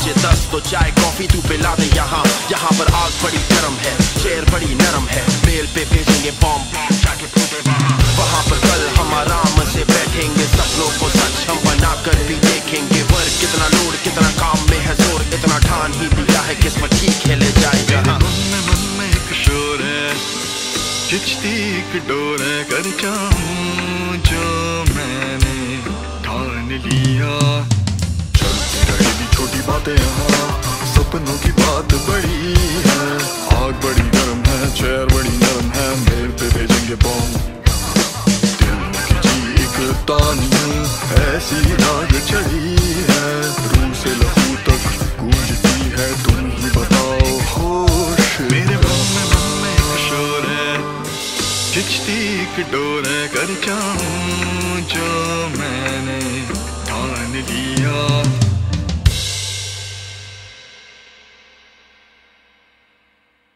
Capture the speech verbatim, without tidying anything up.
बजे दस तो चाय कॉफी तू पिला दे यहाँ। यहाँ पर आग बड़ी गर्म है, चेयर बड़ी नरम है, मेल पे भेजेंगे बॉम्ब जाके फूटे वहाँ। वहाँ पर कल हम आराम से बैठेंगे, सपनों को सच हम बना कर भी देखेंगे। वर्क कितना लोड कितना काम में है जोर, इतना ठान ही दिया है किस्मत ठीक खेले जाएगा। मन में एक शोर है, खिंचती एक डोर है, कर जाऊं जो मैंने ठान लिया। चलती रहेगी छोटी बातें यहाँ, सपनों की बात बड़ी है। आग बड़ी गर्म है, चेयर बड़ी नरम है, मेल पे भेजेंगे बॉम्ब। दिल की जी एक तानी हूँ, ऐसी राग चढ़ी है, रूह से लहू तक गूंजती है। तुम ही बताओ होश मेरे मन में मन में एक शोर है, खिंचती एक डोर है, कर जाऊं जो मैंने ठान लिया।